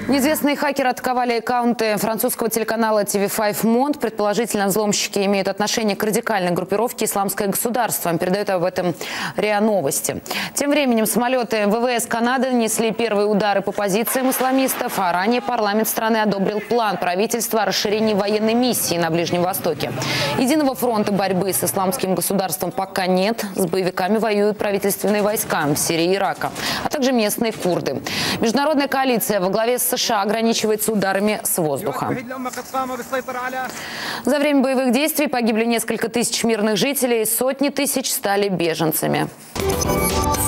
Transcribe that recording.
Неизвестные хакеры атаковали аккаунты французского телеканала TV5 Monde. Предположительно, взломщики имеют отношение к радикальной группировке «Исламское государство». Передает об этом РИА Новости. Тем временем самолеты ВВС Канады нанесли первые удары по позициям исламистов, а ранее парламент страны одобрил план правительства о расширении военной миссии на Ближнем Востоке. Единого фронта борьбы с исламским государством пока нет. С боевиками воюют правительственные войска Сирии и Ирака, а также местные курды. Международная коалиция во главе с США ограничивается ударами с воздуха. За время боевых действий погибли несколько тысяч мирных жителей, сотни тысяч стали беженцами.